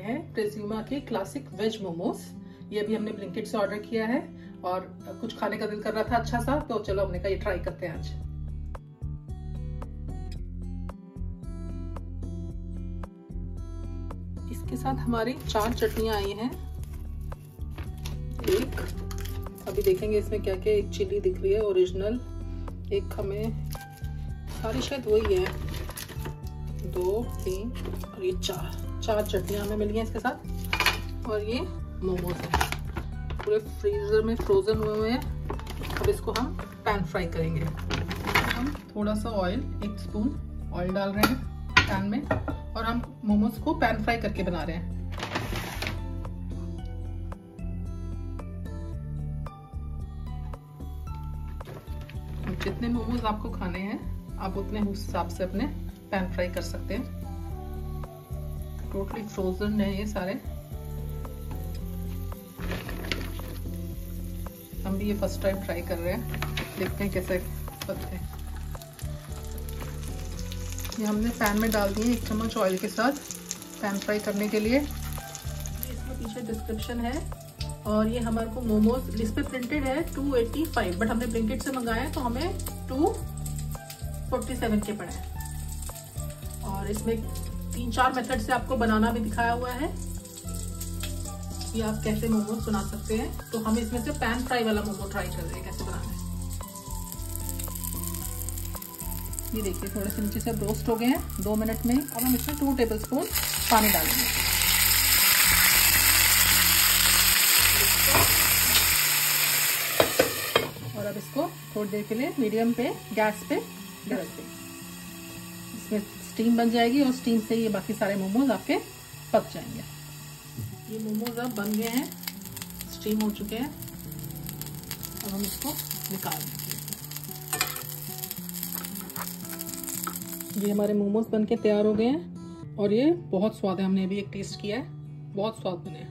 हैं प्रेज्यूमा के classic veg momos. ये भी हमने ब्लिंकिट से ऑर्डर किया है और कुछ खाने का दिल कर रहा था अच्छा सा, तो चलो हमने कहा ये ट्राई करते हैं आज। इसके साथ हमारी 4 चटनियां आई हैं। एक अभी देखेंगे इसमें क्या क्या। एक चिली दिख रही है ओरिजिनल, एक हमें सारी शायद वही है, 2 3 और ये 4 चटनियां हमें मिली हैं इसके साथ। और ये मोमोज है, पूरे फ्रीजर में फ्रोजन हुए हैं। अब इसको हम पैन फ्राई करेंगे। हम थोड़ा सा ऑयल, 1 स्पून ऑयल डाल रहे हैं पैन में, और हम मोमोज को पैन फ्राई करके बना रहे हैं। जितने मोमोज आपको खाने हैं आप उतने हिसाब से अपने पैन फ्राई कर सकते हैं। टोटली फ्रोजन है ये सारे। हम भी ये फर्स्ट टाइम ट्राई कर रहे हैं, देखते हैं कैसे बनते हैं। ये हमने पैन में डाल दिए 1 चम्मच ऑयल के साथ पैन फ्राई करने के लिए। इसमें पीछे डिस्क्रिप्शन है, और ये हमारे को मोमोज इस पे प्रिंटेड है 285, बट हमने ब्लिंकिट से मंगाया है तो हमें 247 के पड़े हैं। और इसमें 3-4 मेथड से आपको बनाना भी दिखाया हुआ है कि आप कैसे मोमोज बना सकते हैं। तो हम इसमें से पैन फ्राई वाला मोमो ट्राई कर रहे हैं कैसे बनाना है। ये देखिए थोड़े से नीचे से रोस्ट हो गए हैं 2 मिनट में। अब हम इसमें 2 टेबलस्पून पानी डालेंगे। और अब इसको थोड़ी देर के लिए मीडियम पे गैस पे रख देंगे। इसमें स्टीम बन जाएगी और स्टीम से ये बाकी सारे मोमोज आपके पक जाएंगे। ये मोमोज अब बन गए हैं, स्टीम हो चुके हैं। अब हम इसको निकाल देंगे। ये हमारे मोमोज बन के तैयार हो गए हैं और ये बहुत स्वाद है। हमने अभी एक टेस्ट किया है, बहुत स्वाद बने हैं।